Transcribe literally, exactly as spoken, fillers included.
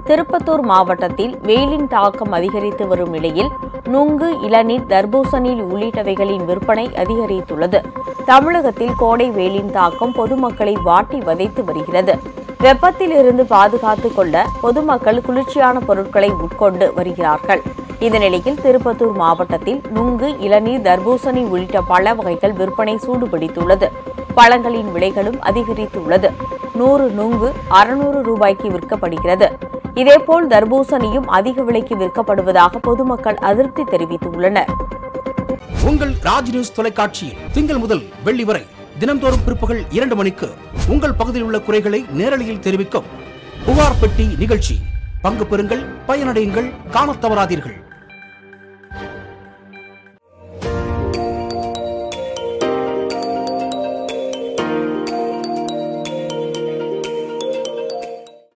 திருப்பத்தூர் மாவட்டத்தில் வெயிலின் தாக்கம் அதிகரித்து வரும் நிலையில் நுங்கு, இளநீர், தர்பூசணி உள்ளிட்டவைகளின் விற்பனை அதிகரித்துள்ளது. தமிழகத்தில் கோடை வெயிலின் தாக்கம் பொதுமக்களை வாட்டி வதைத்து வருகிறது. வெப்பத்திலிருந்து பாதுகாத்துக் கொள்ள பொதுமக்கள் குளிர்ச்சியான பொருட்களை உட்கொண்டு வருகிறார்கள். இந்த நிலையில் திருப்பத்தூர் மாவட்டத்தில் நுங்கு, இளநீர், தர்பூசணி உள்ளிட்ட பழ வகைகள் விற்பனை சூடுபிடித்துள்ளது. பழங்களின் விலைகளும் அதிகரித்துள்ளது. நூறு நுங்கு அறுநூறு ரூபாய்க்கு விற்கப்படுகிறது. இதேபோல் தர்பூசணியும் அதிக விலைக்கு விற்கப்படுவதாக பொதுமக்கள் அதிருப்தி தெரிவித்துள்ளனர். உங்கள் ராஜ் நியூஸ் தொலைக்காட்சியில் திங்கள் முதல் வெள்ளி வரை தினந்தோறும் பிற்பகல் இரண்டு மணிக்கு உங்கள் பகுதியில் உள்ள குறைகளை நேரலையில் தெரிவிக்கும் புகார் பெட்டி நிகழ்ச்சி. பங்கு பெறுங்கள், பயனடையுங்கள், காணத் தவறாதீர்கள்.